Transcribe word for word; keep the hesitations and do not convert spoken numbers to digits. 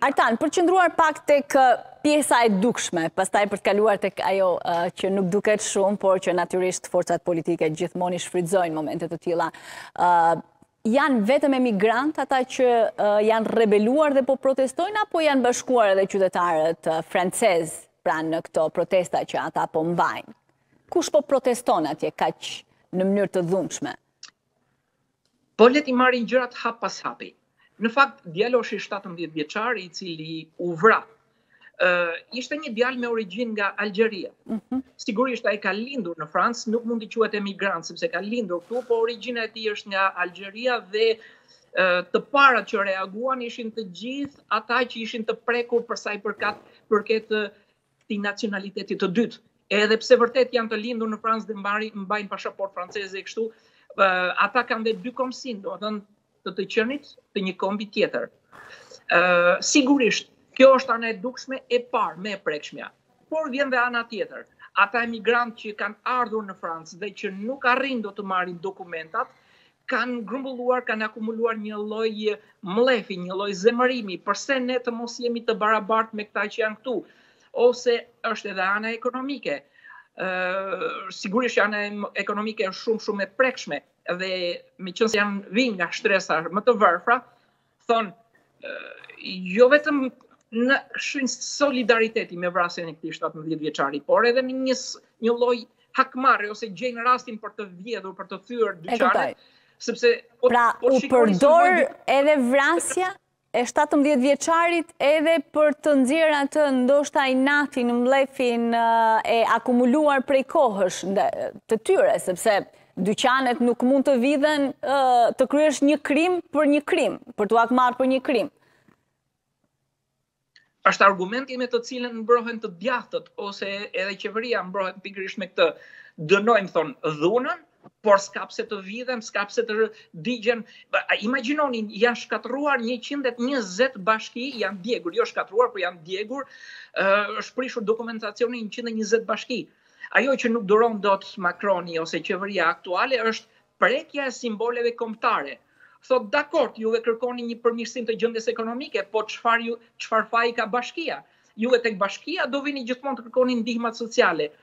Artan, përqendruar pak tek pjesa e dukshme, pastaj për të kaluar tek ajo uh, që nuk duket shumë, por që natyrisht forcat politike gjithmonë i shfrytëzojnë momente të tilla. Uh, janë vetëm emigrant ata që uh, janë rebeluar dhe po protestojnë, apo janë bashkuar edhe qytetarët uh, francez pranë në këto protesta që ata po mbajnë? Kush po proteston atje kaq në mënyrë të dhunshme? Po le ti marrin gjërat hap pas hapi. Në fakt, djaloshi shtatëmbëdhjetë vjeçar i cili u vra, uh, ishte një djalë me origjinë nga Algjeria. Mm-hmm. Sigurisht ai ka lindur në Francë, nuk mund të quhet emigrant sepse ka lindur këtu, por origjina e tij është nga Algjeria dhe uh, të parat që reaguan ishin të gjithë ata që ishin të prekur për sa i përkat përket këtij nacionalitetit të dytë. Edhe pse vërtet janë të lindur në Francë dhe mbajnë mbajnë pasaportë franceze e kështu, uh, ata kanë dhe dy komsinë, domethënë të të qenit të një kombi tjetër. Uh, sigurisht, kjo është ana e dukshme e parë, me e prekshmja. Por vjen dhe ana tjetër. Ata emigrantë që kanë ardhur në Francë dhe që nuk arrin do të marrin dokumentat, kanë grumbulluar, kanë akumuluar një lloj mlefi, një lloj zemërimi, përse ne të mos jemi të barabartë me këta që janë këtu, ose është edhe ana ekonomike. Uh, sigurisht ana ekonomike është shumë shumë e prekshme dhe me qënë se janë vinë nga shtresa më të varfra, thonë, uh, jo vetëm në shenjë solidariteti me vrasjen e këtij shtatëmbëdhjetë vjeçari, por edhe në një, një lloj hakmarrje ose gjejnë rastin për të vjedhur, për të thyer dyqanet, sepse pra u përdor edhe vrasja e shtatëmbëdhjetë vjeçarit edhe për të nxjerrë atë ndoshta inatin, mlefin e akumuluar prej kohësh të tyre, sepse dyqanet nuk mund të vidhen të kryesh një krim për një krim, për t'u hakmarrë për një krim. Është argumenti me të cilën mbrohen të djathtët, ose edhe qeveria mbrohet pikërisht me këtë. Dënojmë, thonë, dhunën, por s'ka pse të vidhem, s'ka pse të digjen. Imagjinoni, janë shkatruar njëqind e njëzet bashki, janë djegur, jo shkatruar, por janë djegur, është prishur dokumentacioni njëqind e njëzet bashki. Ajo që nuk duron dot Macroni ose qeveria aktuale është prekja e simboleve kombëtare. Thot, dakord, juve kërkoni një përmirësim të gjendjes ekonomike, po çfarë ju çfarë faji ka bashkia? Juve tek bashkia do vini gjithmonë të kërkoni ndihmat sociale.